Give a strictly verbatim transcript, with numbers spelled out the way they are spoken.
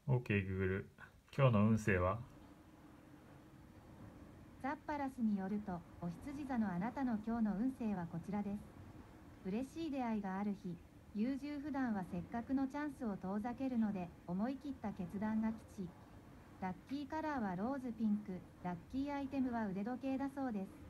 OK Google、今日の運勢は？ ザッパラスによると、お羊座のあなたの今日の運勢はこちらです。嬉しい出会いがある日、優柔不断はせっかくのチャンスを遠ざけるので、思い切った決断が吉。ラッキーカラーはローズピンク、ラッキーアイテムは腕時計だそうです。